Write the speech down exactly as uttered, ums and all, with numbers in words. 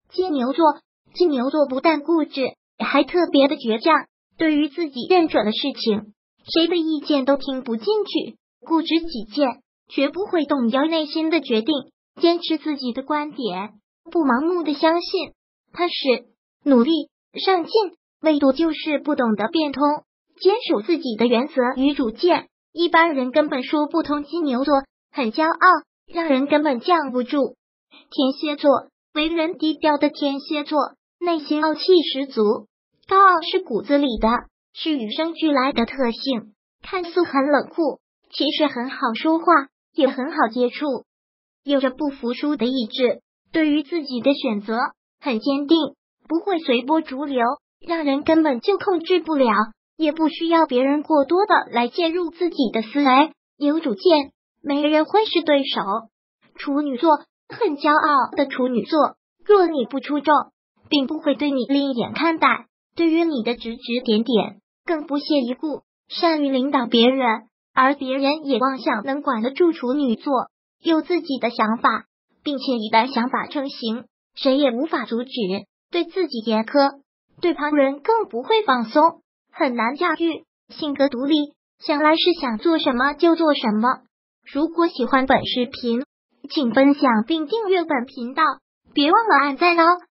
金牛座，金牛座不但固执，还特别的倔强，对于自己认准的事情，谁的意见都听不进去，固执己见，绝不会动摇内心的决定，坚持自己的观点，不盲目的相信，踏实努力上进，唯独就是不懂得变通，坚守自己的原则与主见，一般人根本说不通。金牛座很骄傲，让人根本降不住。天蝎座，为人低调的天蝎座，内心傲气十足，高傲是骨子里的，是与生俱来的特性，看似很冷酷，其实很好说话，也很好接触，有着不服输的意志，对于自己的选择很坚定，不会随波逐流，让人根本就控制不了，也不需要别人过多的来介入自己的思维，有主见，没人会是对手。处女座，很骄傲的处女座，若你不出众，并不会对你另一眼看待，对于你的指指点点更不屑一顾，善于领导别人，而别人也妄想能管得住处女座，有自己的想法，并且一旦想法成型，谁也无法阻止，对自己严苛，对旁人更不会放松，很难驾驭，性格独立，向来是想做什么就做什么。如果喜欢本视频，请分享并订阅本频道，别忘了按赞哦。